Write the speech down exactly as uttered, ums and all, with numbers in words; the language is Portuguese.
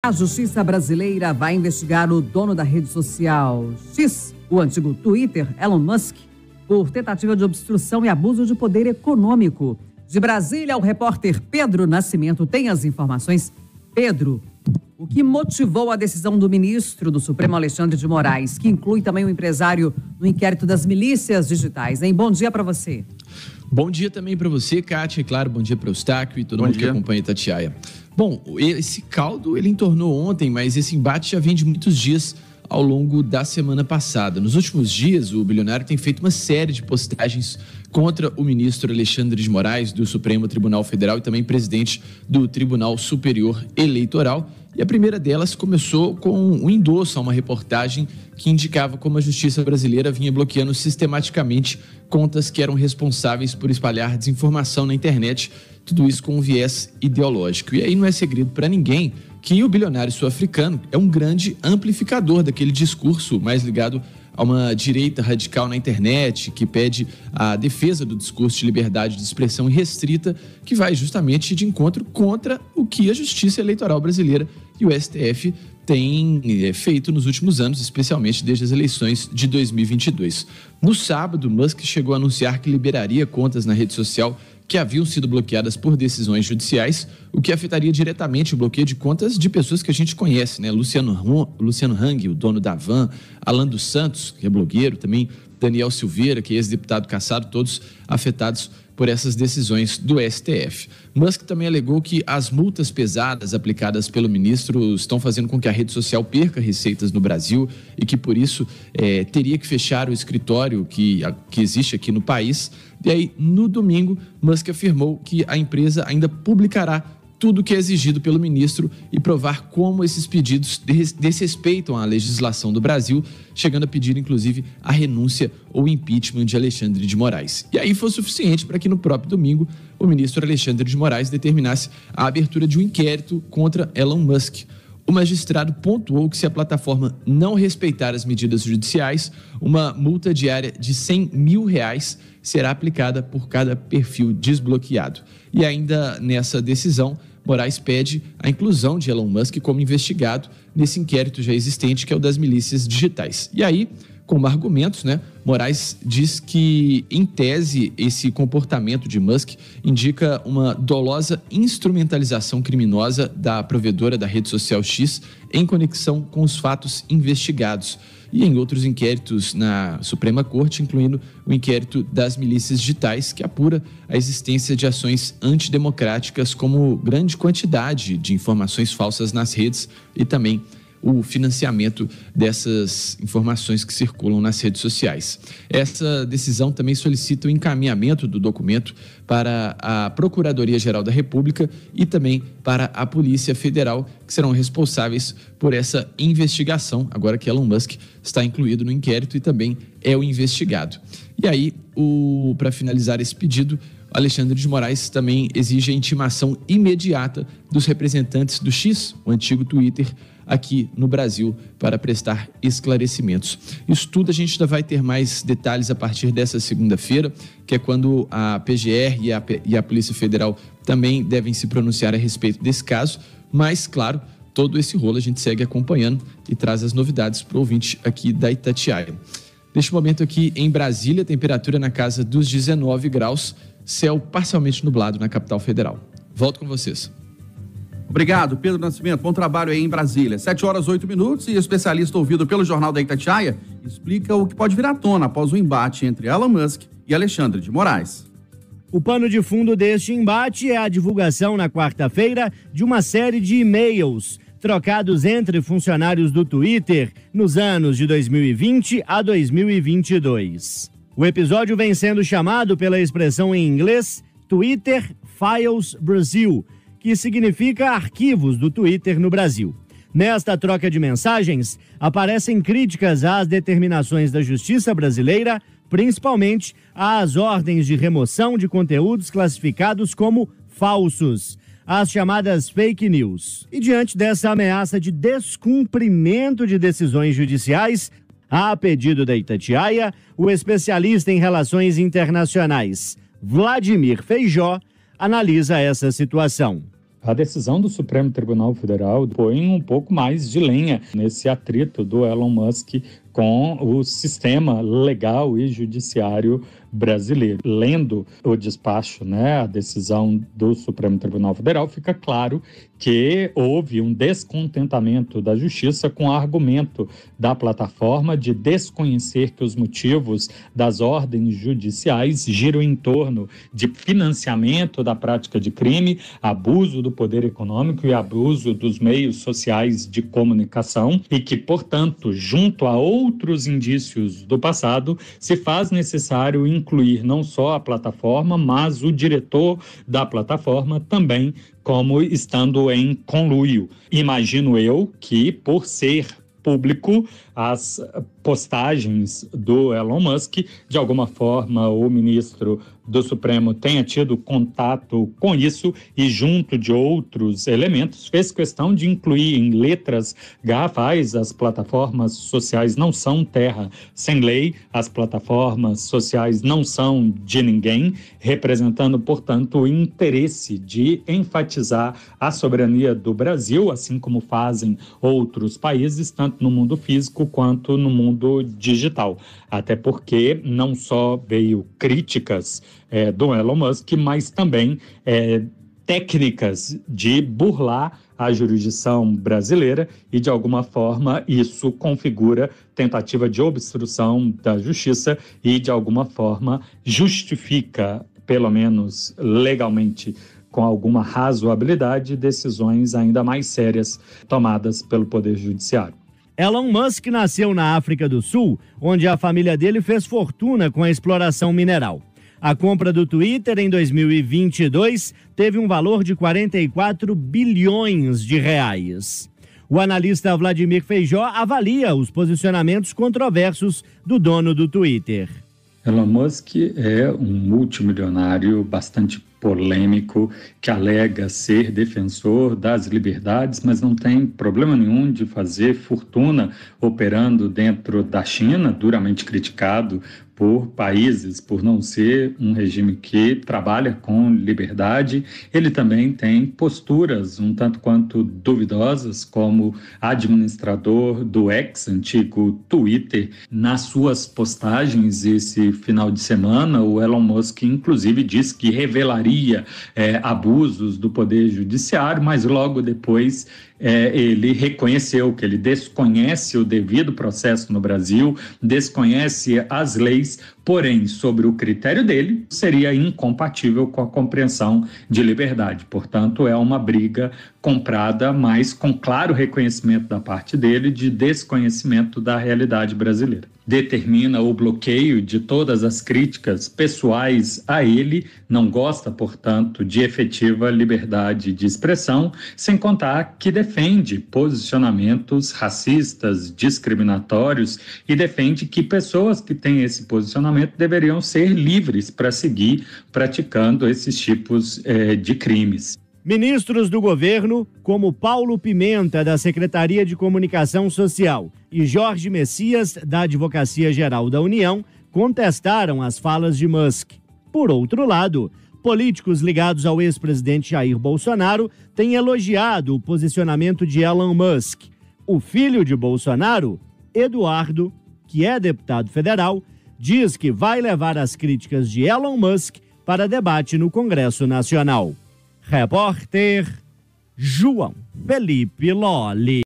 A Justiça brasileira vai investigar o dono da rede social X, o antigo Twitter, Elon Musk, por tentativa de obstrução e abuso de poder econômico. De Brasília, o repórter Pedro Nascimento tem as informações. Pedro, o que motivou a decisão do ministro do Supremo, Alexandre de Moraes, que inclui também o empresário no inquérito das milícias digitais, hein? Bom dia para você. Bom dia também para você, Kátia, e claro, bom dia para o Eustáquio e todo bom mundo dia. que acompanha Itatiaia. Bom, esse caldo ele entornou ontem, mas esse embate já vem de muitos dias ao longo da semana passada. Nos últimos dias, o bilionário tem feito uma série de postagens contra o ministro Alexandre de Moraes, do Supremo Tribunal Federal e também presidente do Tribunal Superior Eleitoral. E a primeira delas começou com um endosso a uma reportagem que indicava como a justiça brasileira vinha bloqueando sistematicamente contas que eram responsáveis por espalhar desinformação na internet, tudo isso com um viés ideológico. E aí não é segredo para ninguém que o bilionário sul-africano é um grande amplificador daquele discurso mais ligado a uma direita radical na internet, que pede a defesa do discurso de liberdade de expressão irrestrita, que vai justamente de encontro contra o que a Justiça Eleitoral brasileira e o S T F têm feito nos últimos anos, especialmente desde as eleições de dois mil e vinte e dois. No sábado, Musk chegou a anunciar que liberaria contas na rede social que haviam sido bloqueadas por decisões judiciais, o que afetaria diretamente o bloqueio de contas de pessoas que a gente conhece, né? Luciano, Luciano Hang, o dono da Van, Alan dos Santos, que é blogueiro, também Daniel Silveira, que é ex-deputado cassado, todos afetados por essas decisões do S T F. Musk também alegou que as multas pesadas aplicadas pelo ministro estão fazendo com que a rede social perca receitas no Brasil e que, por isso, é, teria que fechar o escritório que, a, que existe aqui no país. E aí, no domingo, Musk afirmou que a empresa ainda publicará tudo o que é exigido pelo ministro e provar como esses pedidos desrespeitam a legislação do Brasil, chegando a pedir, inclusive, a renúncia ou impeachment de Alexandre de Moraes. E aí foi suficiente para que no próprio domingo o ministro Alexandre de Moraes determinasse a abertura de um inquérito contra Elon Musk. O magistrado pontuou que se a plataforma não respeitar as medidas judiciais, uma multa diária de cem mil reais será aplicada por cada perfil desbloqueado. E ainda nessa decisão, Moraes pede a inclusão de Elon Musk como investigado nesse inquérito já existente, que é o das milícias digitais. E aí, como argumentos, né, Moraes diz que, em tese, esse comportamento de Musk indica uma dolosa instrumentalização criminosa da provedora da rede social X em conexão com os fatos investigados e em outros inquéritos na Suprema Corte, incluindo o inquérito das milícias digitais, que apura a existência de ações antidemocráticas como grande quantidade de informações falsas nas redes e também o financiamento dessas informações que circulam nas redes sociais. Essa decisão também solicita o encaminhamento do documento para a Procuradoria-Geral da República e também para a Polícia Federal, que serão responsáveis por essa investigação, agora que Elon Musk está incluído no inquérito e também é o investigado. E aí, para finalizar esse pedido, Alexandre de Moraes também exige a intimação imediata dos representantes do X, o antigo Twitter, aqui no Brasil, para prestar esclarecimentos. Isso tudo a gente ainda vai ter mais detalhes a partir dessa segunda-feira, que é quando a P G R e a, e a Polícia Federal também devem se pronunciar a respeito desse caso, mas, claro, todo esse rolo a gente segue acompanhando e traz as novidades para o ouvinte aqui da Itatiaia. Neste momento aqui em Brasília, temperatura na casa dos dezenove graus, céu parcialmente nublado na capital federal. Volto com vocês. Obrigado, Pedro Nascimento. Bom trabalho aí em Brasília. sete horas, oito minutos, e o especialista ouvido pelo Jornal da Itatiaia explica o que pode vir à tona após o embate entre Elon Musk e Alexandre de Moraes. O pano de fundo deste embate é a divulgação na quarta-feira de uma série de e-mails trocados entre funcionários do Twitter nos anos de dois mil e vinte a dois mil e vinte e dois. O episódio vem sendo chamado pela expressão em inglês Twitter Files Brasil, que significa arquivos do Twitter no Brasil. Nesta troca de mensagens, aparecem críticas às determinações da Justiça brasileira, principalmente às ordens de remoção de conteúdos classificados como falsos, as chamadas fake news. E diante dessa ameaça de descumprimento de decisões judiciais, a pedido da Itatiaia, o especialista em relações internacionais, Vladimir Feijó, analisa essa situação. A decisão do Supremo Tribunal Federal põe um pouco mais de lenha nesse atrito do Elon Musk com o sistema legal e judiciário brasileiro. Lendo o despacho, né, a decisão do Supremo Tribunal Federal, fica claro que houve um descontentamento da Justiça com o argumento da plataforma de desconhecer que os motivos das ordens judiciais giram em torno de financiamento da prática de crime, abuso do poder econômico e abuso dos meios sociais de comunicação e que, portanto, junto a outros indícios do passado, se faz necessário incluir não só a plataforma, mas o diretor da plataforma também como estando em conluio. Imagino eu que, por ser público, as postagens do Elon Musk, de alguma forma o ministro do Supremo tenha tido contato com isso e, junto de outros elementos, fez questão de incluir em letras garrafais: as plataformas sociais não são terra sem lei, as plataformas sociais não são de ninguém, representando, portanto, o interesse de enfatizar a soberania do Brasil, assim como fazem outros países, tanto no mundo físico quanto no mundo digital. Até porque não só veio críticas é, do Elon Musk, mas também é, técnicas de burlar a jurisdição brasileira e, de alguma forma, isso configura tentativa de obstrução da justiça e, de alguma forma, justifica, pelo menos legalmente, com alguma razoabilidade, decisões ainda mais sérias tomadas pelo Poder Judiciário. Elon Musk nasceu na África do Sul, onde a família dele fez fortuna com a exploração mineral. A compra do Twitter em dois mil e vinte e dois teve um valor de quarenta e quatro bilhões de reais. O analista Vladimir Feijó avalia os posicionamentos controversos do dono do Twitter. Elon Musk é um multimilionário bastante polêmico, que alega ser defensor das liberdades, mas não tem problema nenhum de fazer fortuna operando dentro da China, duramente criticado por países, por não ser um regime que trabalha com liberdade. Ele também tem posturas um tanto quanto duvidosas como administrador do X, antigo Twitter. Nas suas postagens esse final de semana, o Elon Musk inclusive disse que revelaria é, abusos do Poder Judiciário, mas logo depois É, ele reconheceu que ele desconhece o devido processo no Brasil, desconhece as leis, porém, sobre o critério dele, seria incompatível com a compreensão de liberdade. Portanto, é uma briga comprada, mas com claro reconhecimento da parte dele de desconhecimento da realidade brasileira. Determina o bloqueio de todas as críticas pessoais a ele, não gosta, portanto, de efetiva liberdade de expressão, sem contar que defende posicionamentos racistas, discriminatórios e defende que pessoas que têm esse posicionamento deveriam ser livres para seguir praticando esses tipos eh, de crimes. Ministros do governo, como Paulo Pimenta, da Secretaria de Comunicação Social, e Jorge Messias, da Advocacia Geral da União, contestaram as falas de Musk. Por outro lado, políticos ligados ao ex-presidente Jair Bolsonaro têm elogiado o posicionamento de Elon Musk. O filho de Bolsonaro, Eduardo, que é deputado federal, diz que vai levar as críticas de Elon Musk para debate no Congresso Nacional. Repórter João Felipe Lolli.